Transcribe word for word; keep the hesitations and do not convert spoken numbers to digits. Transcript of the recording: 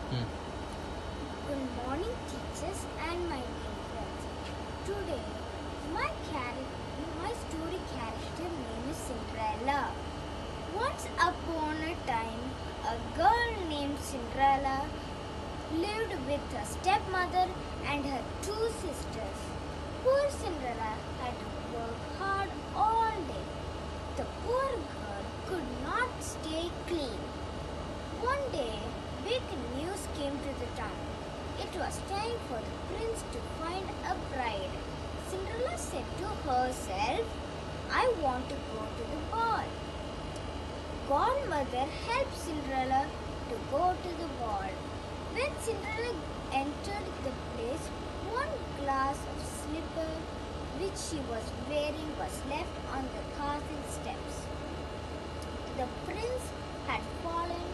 Hmm. Good morning, teachers and my dear friends. Today, my character, my story character name is Cinderella. Once upon a time, a girl named Cinderella lived with her stepmother and her two sisters. Poor Cinderella had to work hard all day. The poor girl could not stay clean. One day, big news came to the town. It was time for the prince to find a bride. Cinderella said to herself, I want to go to the ball. Godmother helped Cinderella to go to the ball. When Cinderella entered the place, one glass of slipper which she was wearing was left on the castle steps. The prince had fallen